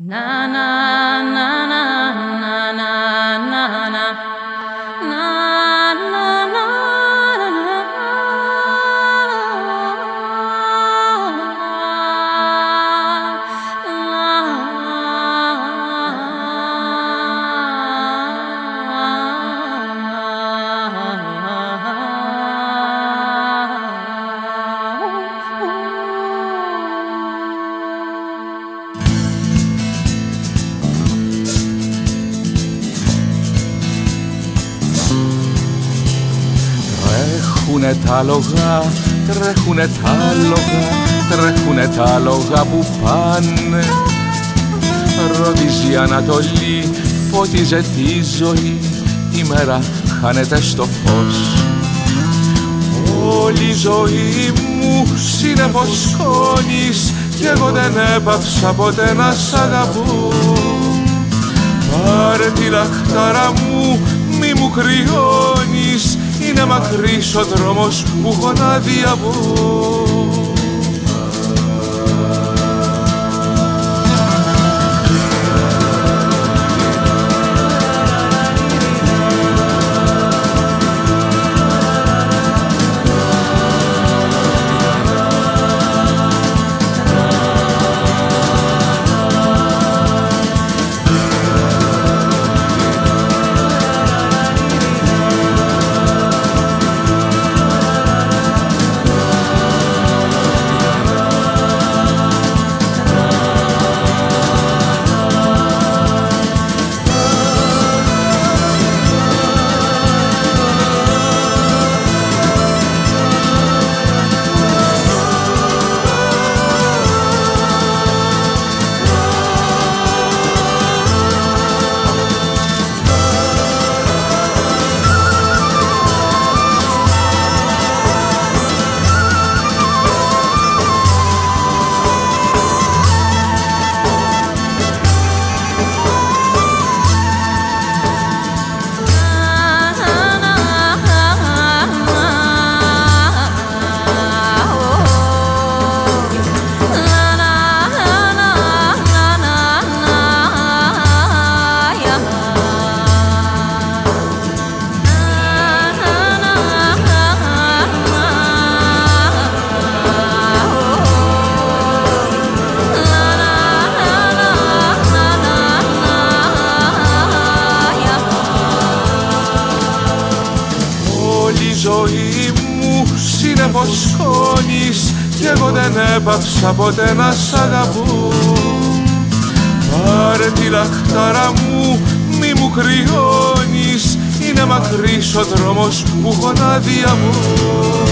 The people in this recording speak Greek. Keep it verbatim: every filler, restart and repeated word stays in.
Na na na na na na na na na na na Τρέχουνε τα λογά, τρέχουνε τα λογά, τρέχουνε τα λογά που πάνε. Ροδίζει Ανατολή, φώτιζε τη ζωή, η μέρα χάνεται στο φως. Όλη η ζωή μου σύννεφος σκόνης κι εγώ δεν έπαυσα ποτέ να σ' αγαπώ. Πάρε τη λαχτάρα μου, μη μου κρυώνεις, είναι μακρύς ο δρόμος που έχω να διαβώ. Η ζωή μου σύννεφος σκόνης κι εγώ δεν έπαυσα ποτέ να σ' αγαπώ. Πάρε τη λαχτάρα μου, μη μου κρυώνεις, είναι μακρύς ο δρόμος που έχω να διαβώ.